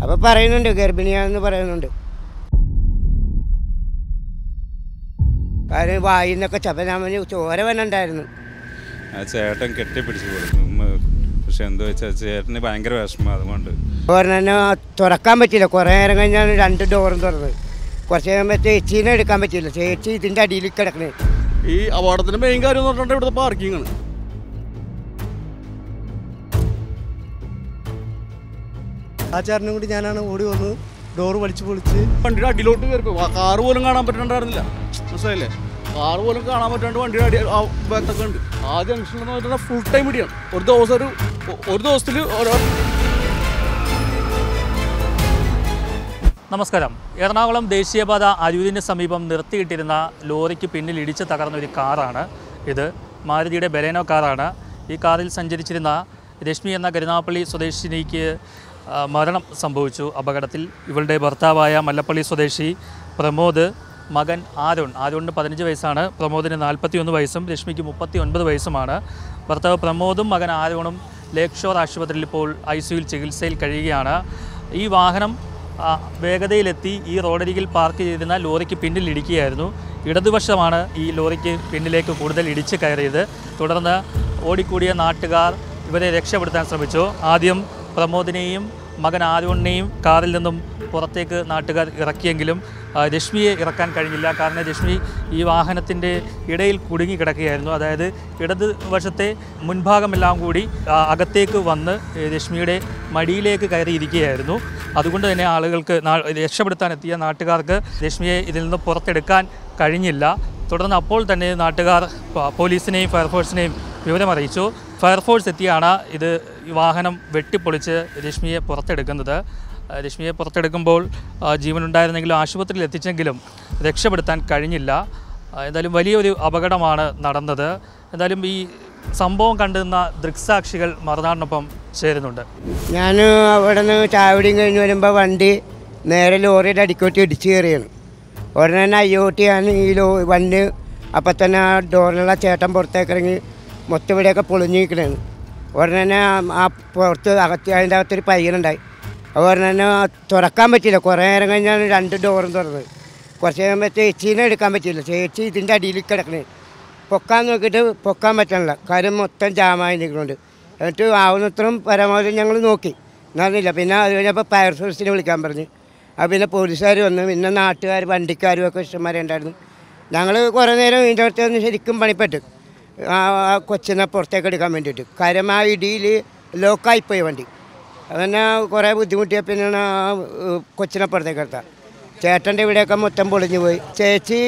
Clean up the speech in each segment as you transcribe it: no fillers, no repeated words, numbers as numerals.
അപ്പോൾ പറയുന്നുണ്ട് ഗർഭിണിയാണെന്ന് പറയുന്നുണ്ട്. കാര്യം വായിന്നൊക്കെ ചപ്പനാമന് ചോര വന്നുണ്ടായിരുന്നു. ചേട്ടൻ കെട്ടിപ്പിടിച്ച് കൊടുക്കും. പക്ഷെ എന്താ വെച്ചാൽ ചേട്ടന് ഭയങ്കര വിഷമം. അതുകൊണ്ട് പറഞ്ഞ തുറക്കാൻ പറ്റില്ല. കുറേ നേരം കഴിഞ്ഞാൽ 2 ഡോറും തുറന്നത്. കുറച്ച് കഴിയുമ്പോൾ ചേച്ചീനെ എടുക്കാൻ പറ്റില്ല. ചേച്ചി ഇതിൻ്റെ അടിയിൽ കിടക്കണേ. ഈ അപകടത്തിൻ്റെ മെയിൻ കാര്യം എന്ന് പറഞ്ഞിട്ടുണ്ടെങ്കിൽ ഇവിടുത്തെ പാർക്കിങ്ങാണ്. ആ ചേട്ടനും കൂടി ഞാനാണ് ഓടി വന്ന് ഡോറ് വലിച്ചു പൊളിച്ച് വണ്ടിയുടെ അടിയിലോട്ട് കയറി. കാറ് പോലും കാണാൻ പറ്റുന്നുണ്ടായിരുന്നില്ല. മനസ്സിലായില്ലേ? കാറ് പോലും കാണാൻ പറ്റാണ്ട് വണ്ടിയുടെ അടി ഭാഗത്തൊക്കെ ഉണ്ട്. ആ ജംഗ്ഷനിൽ പറഞ്ഞാൽ ഫുൾ ടൈം ഇടിയാണ്. ഒരു ദിവസത്തിൽ നമസ്കാരം. എറണാകുളം ദേശീയപാത അരൂരിന് സമീപം നിർത്തിയിട്ടിരുന്ന ലോറിക്ക് പിന്നിൽ ഇടിച്ച് തകർന്ന ഒരു കാറാണ് ഇത്. മാരുതിയുടെ ബലേനോ കാറാണ്. ഈ കാറിൽ സഞ്ചരിച്ചിരുന്ന രശ്മി എന്ന കരുനാഗപ്പള്ളി സ്വദേശിനിക്ക് മരണം സംഭവിച്ചു അപകടത്തിൽ. ഇവളുടെ ഭർത്താവായ മല്ലപ്പള്ളി സ്വദേശി പ്രമോദ്, മകൻ ആരോണിന് 15 വയസ്സാണ്, പ്രമോദിന് 41 വയസ്സും രശ്മിക്ക് 39 വയസ്സുമാണ്. ഭർത്താവ് പ്രമോദും മകൻ ആരോണും ലേക്ക് ഷോർ ആശുപത്രിയിൽ ഇപ്പോൾ ICUയിൽ ചികിത്സയിൽ കഴിയുകയാണ്. ഈ വാഹനം വേഗതയിലെത്തി ഈ റോഡരികിൽ പാർക്ക് ചെയ്തിരുന്ന ലോറിക്ക് പിന്നിൽ ഇടിക്കുകയായിരുന്നു. ഇടതുവശമാണ് ഈ ലോറിക്ക് പിന്നിലേക്ക് കൂടുതൽ ഇടിച്ച് കയറിയത്. തുടർന്ന് ഓടിക്കൂടിയ നാട്ടുകാർ ഇവരെ രക്ഷപ്പെടുത്താൻ ശ്രമിച്ചു. ആദ്യം പ്രമോദിനെയും മകൻ ആരോണിനെയും കാറിൽ നിന്നും പുറത്തേക്ക് നാട്ടുകാർ ഇറക്കിയെങ്കിലും രശ്മിയെ ഇറക്കാൻ കഴിഞ്ഞില്ല. കാരണം രശ്മി ഈ വാഹനത്തിൻ്റെ ഇടയിൽ കുടുങ്ങിക്കിടക്കുകയായിരുന്നു. അതായത് ഇടതുവശത്തെ മുൻഭാഗമെല്ലാം കൂടി അകത്തേക്ക് വന്ന് രശ്മിയുടെ മടിയിലേക്ക് കയറിയിരിക്കുകയായിരുന്നു. അതുകൊണ്ട് തന്നെ ആളുകൾക്ക് രക്ഷപ്പെടുത്താനെത്തിയ നാട്ടുകാർക്ക് രശ്മിയെ ഇതിൽ നിന്ന് പുറത്തെടുക്കാൻ കഴിഞ്ഞില്ല. തുടർന്ന് അപ്പോൾ തന്നെ നാട്ടുകാർ പോലീസിനെയും ഫയർഫോഴ്സിനെയും വിവരമറിയിച്ചു. ഫയർഫോഴ്സ് എത്തിയാണ് ഇത് വാഹനം വെട്ടിപ്പൊളിച്ച് രശ്മിയെ പുറത്തെടുക്കുന്നത്. രശ്മിയെ പുറത്തെടുക്കുമ്പോൾ ജീവനുണ്ടായിരുന്നെങ്കിലും ആശുപത്രിയിൽ എത്തിച്ചെങ്കിലും രക്ഷപ്പെടുത്താൻ കഴിഞ്ഞില്ല. എന്തായാലും വലിയൊരു അപകടമാണ് നടന്നത്. എന്തായാലും ഈ സംഭവം കണ്ടുനിന്ന ദൃക്സാക്ഷികൾ മറുനാടിനൊപ്പം ചേരുന്നുണ്ട്. ഞാൻ അവിടെ നിന്ന് ചാവടിയും കഴിഞ്ഞ് വരുമ്പോൾ വണ്ടി നേരെ ലോറിയുടെ അടിക്കോട്ടി ഇടിച്ച് കയറിയാണ്. ഉടനെ തന്നെ അയ്യോട്ടിയാണ് ഈ വണ്ടി. അപ്പം തന്നെ ആ ഡോറിലുള്ള ചേട്ടൻ പുറത്തേക്ക് ഇറങ്ങി മൊത്തം ഇവിടെയൊക്കെ പൊളിഞ്ഞിരിക്കണേന്ന്. ഉടനെ തന്നെ ആ പുറത്ത് അതിൻ്റെ അകത്തൊരു പയ്യനുണ്ടായി. അതുപോലെ തന്നെ തുറക്കാൻ പറ്റില്ല. കുറേ നേരം കഴിഞ്ഞാൽ 2 ഡോറും തുറന്നത്. കുറച്ച് കഴിയുമ്പോൾ ചേച്ചീനെ എടുക്കാൻ പറ്റില്ല. ചേച്ചി ഇതിൻ്റെ അടിയിൽ കിടക്കണേ. പൊക്കാൻ നോക്കിയിട്ട് പൊക്കാൻ പറ്റണില്ല. കാര്യം മൊത്തം ജാമായി നിൽക്കുന്നുണ്ട്. എന്നിട്ട് ആവുന്നത്രയും പരമാവധി ഞങ്ങൾ നോക്കി, നടന്നില്ല. പിന്നെ അത് കഴിഞ്ഞപ്പോൾ ഫയർഫോഴ്സിനെ വിളിക്കാൻ പറഞ്ഞ്. പിന്നെ പോലീസുകാർ വന്നു. പിന്നെ നാട്ടുകാർ വണ്ടിക്കാരും ഒക്കെ ഇഷ്ടംമാരെ ഉണ്ടായിരുന്നു. ഞങ്ങൾ കുറേ നേരം ഇതിൻ്റെ അടുത്ത് ശരിക്കും പണിപ്പെട്ട് ആ കൊച്ചിനെ പുറത്തേക്ക് എടുക്കാൻ വേണ്ടിയിട്ട്. കാര്യം ആ ഇടിയിൽ ലോക്കായിപ്പോയി വണ്ടി. അങ്ങനെ കുറേ ബുദ്ധിമുട്ടിയ പിന്നെയാണ് ആ കൊച്ചിനെ പുറത്തേക്ക് എടുത്താൽ. ചേട്ടൻ്റെ ഇവിടെയൊക്കെ മൊത്തം പൊളിഞ്ഞു പോയി. ചേച്ചി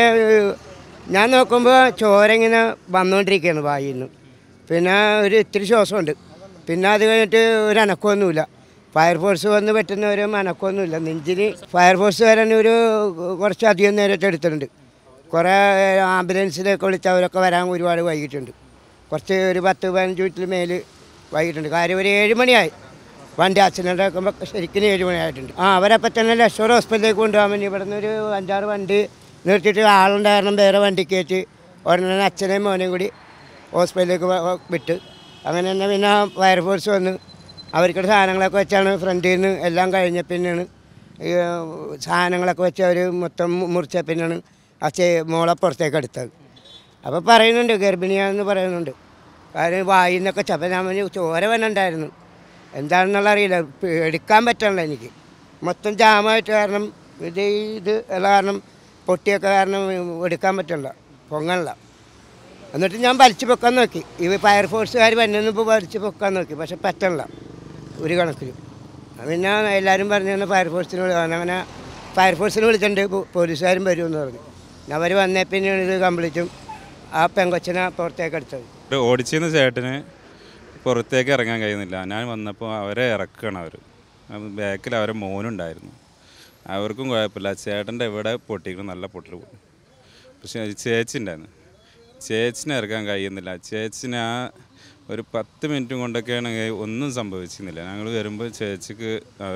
ഞാൻ നോക്കുമ്പോൾ ചോര ഇങ്ങനെ വന്നുകൊണ്ടിരിക്കുകയാണ് വായിൽ നിന്ന്. പിന്നെ ഒരു ഇത്തിരി ശ്വാസമുണ്ട്. പിന്നെ അത് കഴിഞ്ഞിട്ട് ഒരു അനക്കമൊന്നുമില്ല. ഫയർഫോഴ്സ് വന്ന് പറ്റുന്നവരും അനക്കമൊന്നുമില്ല. നെഞ്ചിന് ഫയർഫോഴ്സ് വരാൻ കുറച്ചധികം നേരത്തെ എടുത്തിട്ടുണ്ട്. കുറേ ആംബുലൻസിലൊക്കെ വിളിച്ച് അവരൊക്കെ വരാൻ ഒരുപാട് വൈകിട്ടുണ്ട്. ഒരു 10-15 മിനിറ്റിൽ മേൽ വൈകിട്ടുണ്ട്. കാര്യം ഒരു 7 മണിയായി. വണ്ടി ആക്സിഡൻ്റ് ആക്കുമ്പോൾ ശരിക്കും 7 മണിയായിട്ടുണ്ട്. അവരപ്പം തന്നെ ലേക്ക് ഷോർ ഹോസ്പിറ്റലിലേക്ക് കൊണ്ടുപോകാൻ വേണ്ടി ഇവിടെ നിന്ന് ഒരു 5-6 വണ്ടി നിർത്തിയിട്ട് ആളുണ്ടായിരുന്നു. വേറെ വണ്ടി കയറ്റി ഉടനെ അച്ഛനെയും മോനെയും കൂടി ഹോസ്പിറ്റലിലേക്ക് വിട്ട്. അങ്ങനെ തന്നെ പിന്നെ ഫയർഫോഴ്സ് വന്ന് അവർക്കുള്ള സാധനങ്ങളൊക്കെ വെച്ചാണ് ഫ്രണ്ടിൽ നിന്ന് എല്ലാം കഴിഞ്ഞ പിന്നെയാണ് ഈ സാധനങ്ങളൊക്കെ വെച്ച് അവർ മൊത്തം മുറിച്ച പിന്നെയാണ് മോളെ പുറത്തേക്ക് എടുത്തത്. അപ്പോൾ പറയുന്നുണ്ട് ഗർഭിണിയാണെന്ന് പറയുന്നുണ്ട്. കാര്യം വായിന്നൊക്കെ ചപ്പനാമന് ചോര വന്നുണ്ടായിരുന്നു. എന്താണെന്നുള്ള അറിയില്ല. എടുക്കാൻ പറ്റണില്ല എനിക്ക്. മൊത്തം ജാമായിട്ട് കാരണം ഇത് കാരണം പൊട്ടിയൊക്കെ കാരണം എടുക്കാൻ പറ്റില്ല, പൊങ്ങണില്ല. എന്നിട്ട് ഞാൻ വലിച്ചു പൊക്കാൻ നോക്കി. ഈ ഫയർഫോഴ്സുകാർ വന്നപ്പോൾ വലിച്ചു പൊക്കാൻ നോക്കി. പക്ഷെ പറ്റണില്ല ഒരു കണക്കിൽ. പിന്നെ എല്ലാവരും പറഞ്ഞു ഫയർഫോഴ്സിന് അങ്ങനെ ഫയർഫോഴ്സിനെ വിളിച്ചിട്ടുണ്ട്. പോലീസുകാരും വരുമെന്ന് പറഞ്ഞു. അവർ വന്നേ പിന്നെയാണ് ഇത് കംപ്ലീറ്റും ആ പെങ്കൊച്ചിനെ പുറത്തേക്ക് എടുത്തത്. ഓടിച്ചിരുന്ന ചേട്ടന് പുറത്തേക്ക് ഇറങ്ങാൻ കഴിയുന്നില്ല. ഞാൻ വന്നപ്പോൾ അവരെ ഇറക്കണം. ബാക്കിൽ അവരെ മോനുണ്ടായിരുന്നു. അവർക്കും കുഴപ്പമില്ല. ചേട്ടൻ്റെ ഇവിടെ പൊട്ടിക്കണം, നല്ല പൊട്ടൽ പോയി. പക്ഷേ ചേച്ചി ഉണ്ടായിരുന്നു. ചേച്ചിനെ ഇറക്കാൻ കഴിയുന്നില്ല. ചേച്ചിനെ ആ ഒരു 10 മിനിറ്റും കൊണ്ടൊക്കെയാണ് ഒന്നും സംഭവിച്ചിരുന്നില്ല. ഞങ്ങൾ വരുമ്പോൾ ചേച്ചിക്ക്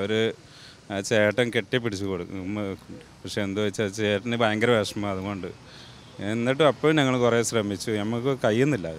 ചേട്ടൻ കെട്ടിപ്പിടിച്ച് കൊടുക്കും. പക്ഷെ എന്താ വെച്ചാൽ ചേട്ടന് ഭയങ്കര വിഷമം. അതുകൊണ്ട് എന്നിട്ടും അപ്പോഴും ഞങ്ങൾ കുറേ ശ്രമിച്ചു. നമുക്ക് കഴിയുന്നില്ല.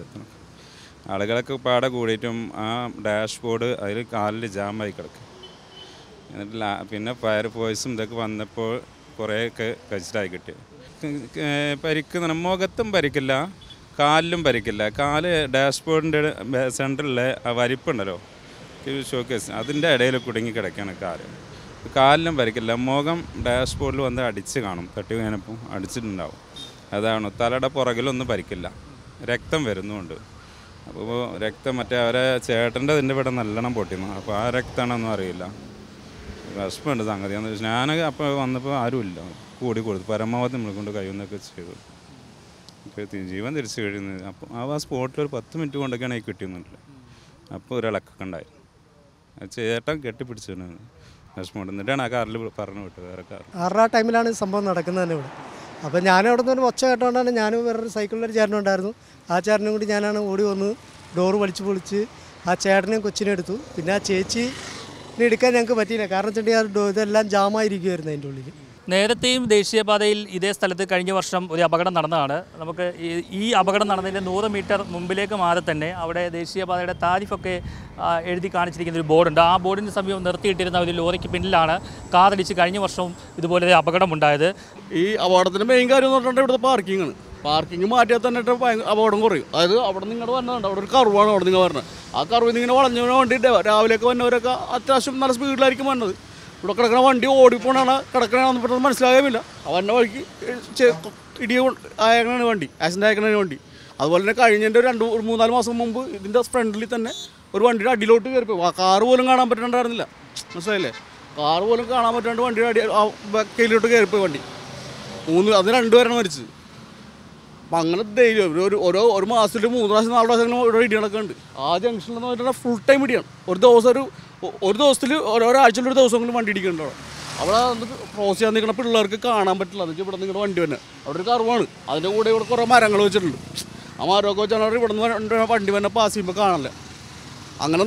ആളുകളൊക്കെ പാടെ കൂടിയിട്ടും ആ ഡാഷ്ബോർഡ് അതിൽ കാലിൽ ജാമായി കിടക്കും. എന്നിട്ട് പിന്നെ ഫയർ ഫോഴ്സും ഇതൊക്കെ വന്നപ്പോൾ കുറേയൊക്കെ കഴിച്ചിട്ടായി കിട്ടി. പരിക്ക് മുഖത്തും പരിക്കില്ല, കാലിലും പരിക്കില്ല. കാല് ഡാഷ്ബോർഡിൻ്റെ സെൻറ്ററിലെ ആ വരിപ്പുണ്ടല്ലോ ഷോക്കേസ്, അതിൻ്റെ ഇടയിൽ കുടുങ്ങി കിടക്കുകയാണ് കാലിലും പരിക്കില്ല. മുഖം ഡാഷ്ബോർഡിൽ വന്ന് അടിച്ച് കാണും, തട്ടി കഴിഞ്ഞപ്പോൾ അടിച്ചിട്ടുണ്ടാവും. അതാണ്. തലയുടെ പുറകിലൊന്നും പരിക്കില്ല, രക്തം വരുന്നുമുണ്ട്. അപ്പോൾ രക്തം മറ്റേ അവരെ ചേട്ടൻ്റെ ഇതിൻ്റെ ഇവിടെ നല്ലോണം പൊട്ടിയിരുന്നു. അപ്പോൾ ആ രക്തമാണെന്നും അറിയില്ല. വിഷമമുണ്ട് സംഗതി. എന്ന് വെച്ചാൽ ഞാൻ അപ്പോൾ വന്നപ്പോൾ ആരുമില്ല, കൂടി കൊടുത്തു. പരമാവധി നമ്മളെ കൊണ്ട് കഴിയുന്നൊക്കെ ചെയ്തു. ജീവൻ തിരിച്ചു കഴിയുന്നത്. അപ്പോൾ ആ സ്പോട്ടിൽ ഒരു 10 മിനിറ്റ് കൊണ്ടൊക്കെയാണ് ഈ കിട്ടിയെന്നില്ല. അപ്പോൾ ഒരിളക്കൊക്കെ ഉണ്ടായിരുന്നു. ചേട്ടൻ കെട്ടിപ്പിടിച്ചിരുന്നു. വിഷമമുണ്ട്. എന്നിട്ടാണ് ആ കാറിൽ പറഞ്ഞു വിട്ടത്, വേറെ കാർ. 6 ടൈമിലാണ് സംഭവം നടക്കുന്നത് തന്നെ ഇവിടെ. അപ്പോൾ ഞാൻ അവിടെ നിന്ന് ഒച്ച കേട്ടോണ്ടാണ്, ഞാനും വേറൊരു സൈക്കിളിലൊരു ചേട്ടനുണ്ടായിരുന്നു. ആ ചേട്ടനും കൂടി ഞാനാണ് ഓടി വന്ന് ഡോറ് വലിച്ച് പൊളിച്ച് ആ ചേട്ടനെയും കൊച്ചിനെ എടുത്തു. പിന്നെ ആ ചേച്ചിനെ എടുക്കാൻ ഞങ്ങൾക്ക് പറ്റിയില്ല, കാരണം വെച്ചിട്ടുണ്ടെങ്കിൽ ഇതെല്ലാം ജാമായിരിക്കുമായിരുന്നു അതിൻ്റെ ഉള്ളിൽ. നേരത്തെയും ദേശീയപാതയിൽ ഇതേ സ്ഥലത്ത് കഴിഞ്ഞ വർഷം ഒരു അപകടം നടന്നതാണ്. നമുക്ക് ഈ അപകടം നടന്നതിൻ്റെ 100 മീറ്റർ മുമ്പിലേക്ക് മാറി തന്നെ അവിടെ ദേശീയപാതയുടെ താരിഫൊക്കെ എഴുതി കാണിച്ചിരിക്കുന്ന ഒരു ബോർഡുണ്ട്. ആ ബോർഡിന് സമീപം നിർത്തിയിട്ടിരുന്ന ഒരു ലോറിക്ക് പിന്നിലാണ് കാറിടിച്ച് കഴിഞ്ഞ വർഷവും ഇതുപോലെ അപകടമുണ്ടായത്. ഈ അപകടത്തിൻ്റെ മെയിൻ കാര്യം എന്ന് പറഞ്ഞിട്ടുണ്ടെങ്കിൽ ഇവിടുത്തെ പാർക്കിങ്ങാണ്. പാർക്കിംഗ് മാറ്റിയാൽ തന്നെ അപകടം കുറയും. അതായത് അവിടെ നിങ്ങളുടെ വന്നതുണ്ട്, അവിടെ ഒരു കർവാണ് അവിടെ നിങ്ങൾ പറഞ്ഞത്. ആ കർവിൽ നിന്ന് ഇങ്ങനെ വളഞ്ഞു വേണ്ടിയിട്ട് രാവിലെയൊക്കെ വന്നവരൊക്കെ അത്യാവശ്യം നല്ല സ്പീഡിലായിരിക്കും വന്നത്. ഇവിടെ കിടക്കുന്ന വണ്ടി ഓടിപ്പോണാണ് കിടക്കണമെന്ന് പെട്ടെന്ന് മനസ്സിലാകുമില്ല. അവൻ്റെ വഴിക്ക് ഇടിയ അയക്കണ വണ്ടി, ആക്സിഡൻ്റ് അയക്കണ വണ്ടി. അതുപോലെ തന്നെ കഴിഞ്ഞതിൻ്റെ 2-3-4 മാസം മുമ്പ് ഇതിൻ്റെ ഫ്രണ്ടിൽ തന്നെ ഒരു വണ്ടിയുടെ അടിയിലോട്ട് കയറിപ്പോയി. ആ കാറ് പോലും കാണാൻ പറ്റുന്നുണ്ടായിരുന്നില്ല, മനസ്സിലായില്ലേ? കാറ് പോലും കാണാൻ പറ്റാണ്ട് വണ്ടിയുടെ കയ്യിലോട്ട് കയറിപ്പോയി വണ്ടി. അത് 2 പേരാണ് മരിച്ചത്. അപ്പം അങ്ങനെ ധൈര്യം ഒരു മാസത്തിൽ 3 പ്രാവശ്യം 4 പ്രാവശ്യം ഇവിടെ ഇടി നടക്കുന്നുണ്ട്. ആ ജംഗ്ഷനിൽ പറഞ്ഞാൽ ഫുൾ ടൈം ഇടിയാണ്. ഒരു ദിവസത്തിൽ ഒരാഴ്ചയിൽ ഒരു ദിവസമെങ്കിലും വണ്ടി ഇടിക്കുന്നുണ്ടോ. അവിടെ ക്രോസ് ചെയ്യാൻ നിൽക്കുന്ന പിള്ളേർക്ക് കാണാൻ പറ്റില്ല. എന്ന് വെച്ചാൽ ഇവിടെ നിങ്ങളുടെ വണ്ടി തന്നെ അവിടെ ഒരു കർവാണ്. അതിൻ്റെ കൂടെ ഇവിടെ കുറേ മരങ്ങൾ വെച്ചിട്ടുണ്ട്. ആ മരമൊക്കെ വെച്ചാൽ ഇവിടെ നിന്ന് വണ്ടി തന്നെ പാസ് ചെയ്യുമ്പോൾ കാണാനില്ല. അങ്ങനെ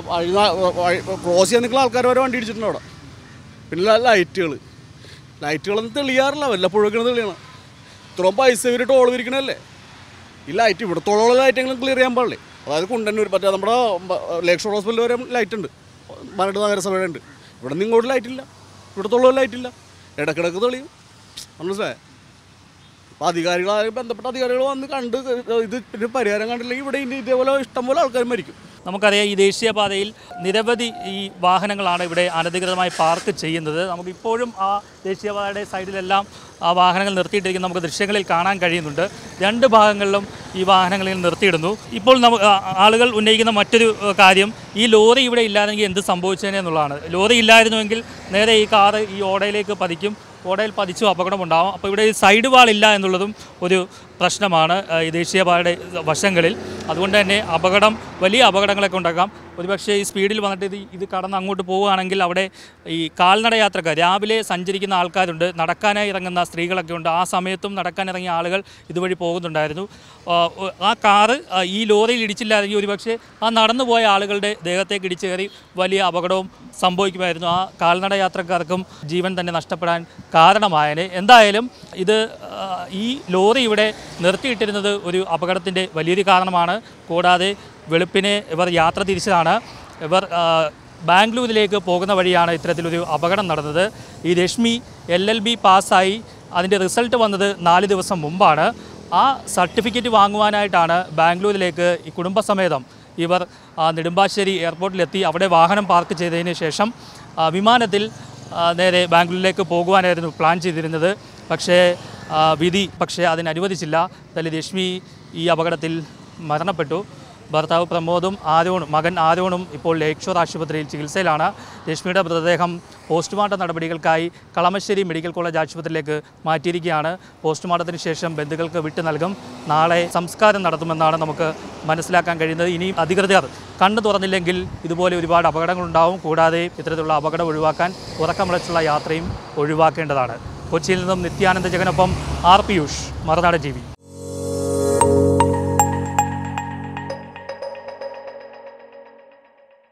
ക്രോസ് ചെയ്യാൻ നിൽക്കുന്ന ആൾക്കാർ വരെ വണ്ടി ഇടിച്ചിട്ടുണ്ട് അവിടെ. പിന്നെ ലൈറ്റുകളൊന്നും തെളിയാറില്ല, വല്ലപ്പോഴൊക്കെയാണ് തെളിയണം. ഇത്രയും പൈസ ഇവർ ടോൾ വിരിക്കണല്ലേ. ഈ ലൈറ്റ് ഇവിടത്തോളം ലൈറ്റെങ്കിലും ക്ലിയർ ചെയ്യാൻ പാടില്ലേ. അതായത് കുണ്ടന്നൂർ മറ്റേ നമ്മുടെ ലേക്ക് ഷോർ ഹോസ്പിറ്റൽ വരെ ലൈറ്റുണ്ട്, മരട് നഗരസഭയുടെ ഉണ്ട്. ഇവിടെ നിന്ന് ഇങ്ങോട്ട് ലൈറ്റില്ല, ഇവിടത്തോളം ലൈറ്റില്ല. ഇടക്കിടക്ക് തെളിയും, മനസ്സിലായേ? അപ്പോൾ ബന്ധപ്പെട്ട അധികാരികൾ വന്ന് കണ്ട് ഇത് പിന്നെ പരിഹാരം കണ്ടില്ലെങ്കിൽ ഇവിടെ ഇനി ഇതേപോലെ ഇഷ്ടംപോലെ ആൾക്കാർ മരിക്കും. നമുക്കറിയാം, ഈ ദേശീയപാതയിൽ നിരവധി ഈ വാഹനങ്ങളാണ് ഇവിടെ അനധികൃതമായി പാർക്ക് ചെയ്യുന്നത്. നമുക്കിപ്പോഴും ആ ദേശീയപാതയുടെ സൈഡിലെല്ലാം ആ വാഹനങ്ങൾ നിർത്തിയിട്ടിരിക്കുന്ന നമുക്ക് ദൃശ്യങ്ങളിൽ കാണാൻ കഴിയുന്നുണ്ട്. 2 ഭാഗങ്ങളിലും ഈ വാഹനങ്ങളിൽ നിർത്തിയിടുന്നു. ഇപ്പോൾ ആളുകൾ ഉന്നയിക്കുന്ന മറ്റൊരു കാര്യം, ഈ ലോറി ഇവിടെ ഇല്ലാതെങ്കിൽ എന്ത് സംഭവിച്ചേനെ എന്നുള്ളതാണ്. ലോറി ഇല്ലായിരുന്നുവെങ്കിൽ നേരെ ഈ കാറ് ഈ ഓടയിലേക്ക് പതിക്കും, ഓടയിൽ പതിച്ചും അപകടമുണ്ടാകും. അപ്പോൾ ഇവിടെ സൈഡ് വാൾ ഇല്ല എന്നുള്ളതും ഒരു പ്രശ്നമാണ് ഈ ദേശീയപാതയുടെ വശങ്ങളിൽ. അതുകൊണ്ട് തന്നെ വലിയ അപകടങ്ങളൊക്കെ ഉണ്ടാക്കാം. ഒരുപക്ഷെ ഈ സ്പീഡിൽ വന്നിട്ട് ഇത് കടന്ന് അങ്ങോട്ട് പോവുകയാണെങ്കിൽ അവിടെ ഈ കാൽനട യാത്രക്കാർ, രാവിലെ സഞ്ചരിക്കുന്ന ആൾക്കാരുണ്ട്, നടക്കാനായി ഇറങ്ങുന്ന സ്ത്രീകളൊക്കെ ഉണ്ട്. ആ സമയത്തും നടക്കാനിറങ്ങിയ ആളുകൾ ഇതുവഴി പോകുന്നുണ്ടായിരുന്നു. ആ കാറ് ഈ ലോറിയിൽ ഇടിച്ചില്ലാതെങ്കിൽ ഒരുപക്ഷെ ആ നടന്നു പോയ ആളുകളുടെ ദേഹത്തേക്ക് ഇടിച്ചു കയറി വലിയ അപകടവും സംഭവിക്കുമായിരുന്നു. ആ കാൽനട യാത്രക്കാർക്കും ജീവൻ തന്നെ നഷ്ടപ്പെടാൻ കാരണമായേനെ. എന്തായാലും ഈ ലോറി ഇവിടെ നിർത്തിയിട്ടിരുന്നത് ഒരു അപകടത്തിൻ്റെ വലിയൊരു കാരണമാണ്. കൂടാതെ വെളുപ്പിനെ ഇവർ യാത്ര തിരിച്ചതാണ്. ഇവർ ബാംഗ്ലൂരിലേക്ക് പോകുന്ന വഴിയാണ് ഇത്തരത്തിലൊരു അപകടം നടന്നത്. ഈ രശ്മി LLB പാസ്സായി അതിൻ്റെ റിസൾട്ട് വന്നത് 4 ദിവസം മുമ്പാണ്. ആ സർട്ടിഫിക്കറ്റ് വാങ്ങുവാനായിട്ടാണ് ബാംഗ്ലൂരിലേക്ക് ഈ കുടുംബസമേതം ഇവർ നെടുമ്പാശ്ശേരി എയർപോർട്ടിലെത്തി. അവിടെ വാഹനം പാർക്ക് ചെയ്തതിന് ശേഷം വിമാനത്തിൽ നേരെ ബാംഗ്ലൂരിലേക്ക് പോകുവാനായിരുന്നു പ്ലാൻ ചെയ്തിരുന്നത്. പക്ഷേ അതിനനുവദിച്ചില്ല. രശ്മി ഈ അപകടത്തിൽ മരണപ്പെട്ടു. ഭർത്താവ് പ്രമോദും മകൻ ആരോണും ഇപ്പോൾ ലേക്ക് ഷോർ ആശുപത്രിയിൽ ചികിത്സയിലാണ്. രശ്മിയുടെ മൃതദേഹം പോസ്റ്റ്മോർട്ടം നടപടികൾക്കായി കളമശ്ശേരി മെഡിക്കൽ കോളേജ് ആശുപത്രിയിലേക്ക് മാറ്റിയിരിക്കുകയാണ്. പോസ്റ്റ്മോർട്ടത്തിന് ശേഷം ബന്ധുക്കൾക്ക് വിട്ടു നൽകും. നാളെ സംസ്കാരം നടത്തുമെന്നാണ് നമുക്ക് മനസ്സിലാക്കാൻ കഴിയുന്നത്. ഇനി അധികൃതർ കണ്ണു തുറന്നില്ലെങ്കിൽ ഇതുപോലെ ഒരുപാട് അപകടങ്ങളുണ്ടാവും. കൂടാതെ ഇത്തരത്തിലുള്ള അപകടം ഒഴിവാക്കാൻ ഉറക്കമിളച്ചുള്ള യാത്രയും ഒഴിവാക്കേണ്ടതാണ്. കൊച്ചിയിൽ നിന്നും നിത്യാനന്ദ ജഗനൊപ്പം R. പിയൂഷ്, മറുനാടൻ TV.